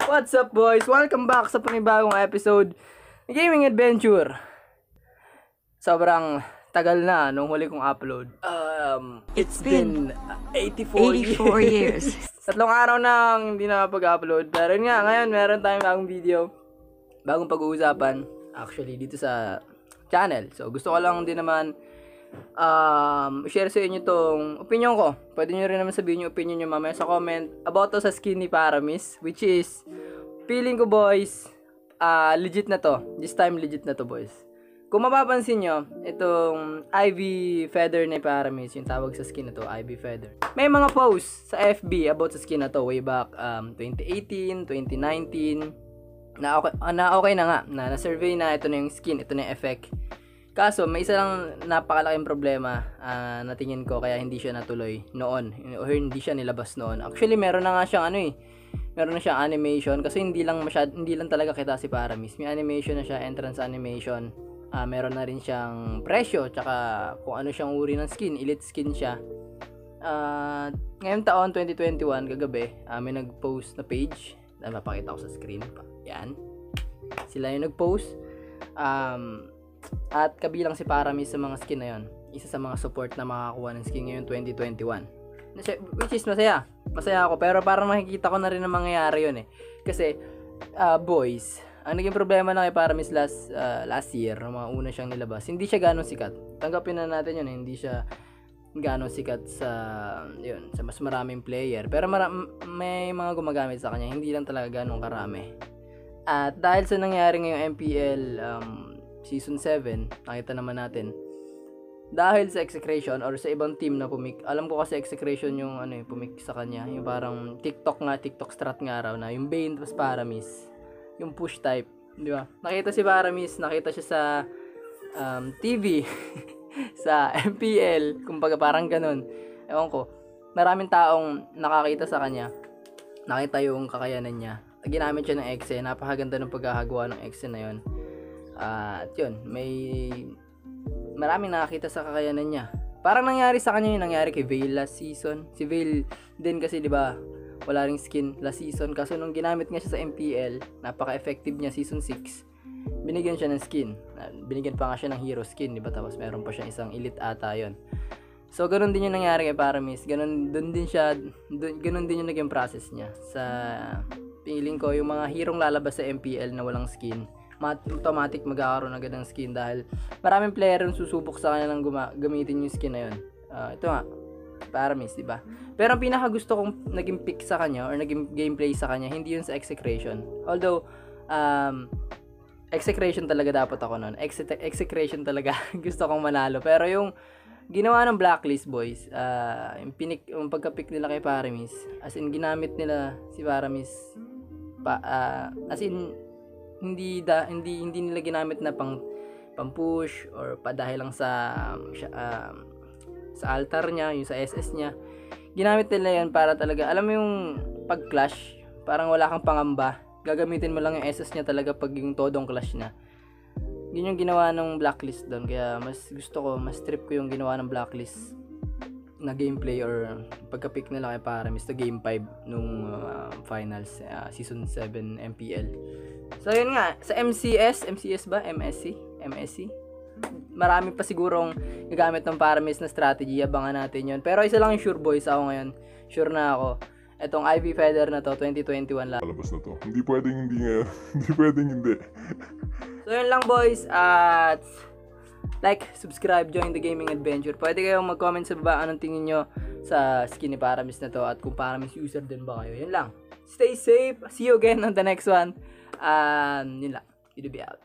What's up, boys? Welcome back sa panibagong episode ng Gaming Adventure. Sobrang tagal na nung huli kong upload. It's been 84 years. Tatlong araw nang hindi na pag-upload. Pero nga, ngayon meron tayong bagong video. Bagong pag-uusapan. Actually, dito sa channel. So, gusto ko lang din naman share sa inyo tong opinion ko. Pwede nyo rin naman sabihin yung opinion nyo mamaya sa comment about to sa skin ni Paramis, which is feeling ko, boys, legit na to. This time legit na to, boys. Kung mapapansin nyo, itong Ivy Feather ni Paramis, yung tawag sa skin na to, Ivy Feather, may mga posts sa FB about sa skin na to way back 2018, 2019 na okay na nga, na survey na ito na yung skin, ito na yung effect. Kaso, may isa lang napakalaking problema na tingin ko kaya hindi siya natuloy noon. O hindi siya nilabas noon. Actually, meron na nga siyang meron na siyang animation kasi hindi lang talaga kita si Paramis. May animation na siya, entrance animation. Meron na rin siyang presyo, tsaka kung ano siyang uri ng skin, elite skin siya. Ngayong taon, 2021, kagabi, may nag-post na page. Mapakita ko sa screen pa. Yan. Sila yung nag-post. At kabilang si Paramis sa mga skin na yon. Isa sa mga support na makakuha ng skin ngayon 2021. Which is masaya. Masaya ako, pero parang makikita ko na rin ang mangyayari yun eh. Kasi, boys, ang naging problema na kay Paramis last year, nung mga una siyang nilabas, hindi siya ganong sikat. Tanggapin na natin yun eh, hindi siya ganong sikat sa mas maraming player. Pero may mga gumagamit sa kanya, hindi lang talaga ganong karami. At dahil sa nangyari ngayong MPL Season 7, nakita naman natin, dahil sa execration or sa ibang team na alam ko kasi execration yung pumik sa kanya, yung parang TikTok strat nga raw na, yung Bane plus Paramis, yung push type, di ba? Nakita si Paramis, nakita siya sa TV, sa MPL, kumbaga parang ganun. Ewan ko, maraming taong nakakita sa kanya, nakita yung kakayanan niya, ginamit siya ng Exe, napakaganda ng pagkakagawa ng Exe na yun. At yun, maraming nakakita sa kakayanan niya. Parang nangyari sa kanya yung nangyari kay Veil last season. Si Veil din kasi, di ba, wala ring skin last season. Kaso nung ginamit nga siya sa MPL, napaka-effective niya season 6. Binigyan siya ng skin. Binigyan pa nga siya ng hero skin, di ba? Tapos meron pa siya isang elite ata yun. So, ganun din yung nangyari kay Paramis. Ganun din yung naging process niya. Sa feeling ko, yung mga herong lalabas sa MPL na walang skin, automatic magkakaroon agad ng skin dahil maraming player yung susubok sa kanya ng gamitin yung skin na yun. Ito nga, Paramis, diba? Pero ang pinaka gusto kong naging pick sa kanya or naging gameplay sa kanya, hindi yun sa execration. Although, execration talaga dapat ako nun. Execration talaga gusto kong manalo. Pero yung ginawa ng Blacklist, boys, yung pagka-pick nila kay Paramis, as in ginamit nila si Paramis as in hindi nila ginamit na pang push or dahil lang sa altar niya, yung sa SS niya. Ginamit nila yan para talaga, alam mo yung pag-clash, parang wala kang pangamba, gagamitin mo lang yung SS niya talaga pag yung todong clash niya. Yun yung ginawa ng Blacklist doon, kaya mas trip ko yung ginawa ng Blacklist na gameplay or pagka-pick nila kay Paramis to game 5 nung finals season 7 MPL. So yun nga, sa MCS ba? MSC? Marami pa sigurong gagamit ng Paramis na strategy, abangan natin yun. Pero isa lang yung sure, boys, ako ngayon, sure na ako, etong Ivy Feather na to, 2021 lang. Lalabas na to. Hindi pwedeng hindi ngayon. Hindi pwedeng hindi. So yun lang, boys, at like, subscribe, join the gaming adventure. Pwede kayong mag-comment sa baba anong tingin nyo sa skin ni Paramis na to at kung Paramis user din ba kayo. Yun lang. Stay safe. See you again on the next one. Yun lang. It'll be out.